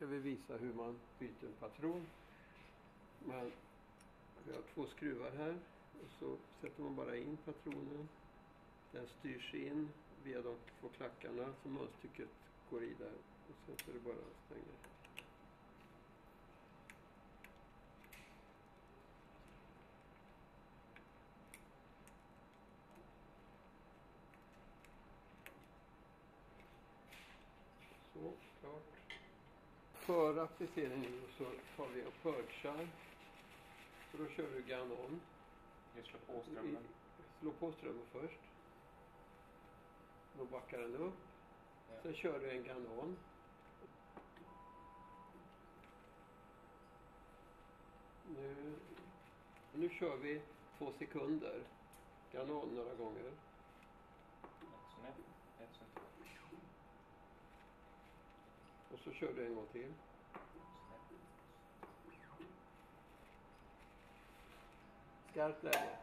ska vi visa hur man byter en patron. Vi har 2 skruvar här och så sätter man bara in patronen. Den styrs in via de 2 klackarna som munstycket går i där. Och sen så är det bara att stänga. Så, klart. För appliceringen så tar vi och purchar. Så då kör vi ganon. Jag slår på strömmen. Slå på strömmen först. Då backar den upp. Ja. Sen kör du en ganon. Nu kör vi 2 sekunder. Ganon några gånger. Och så kör du en gång till. Skarpt läge.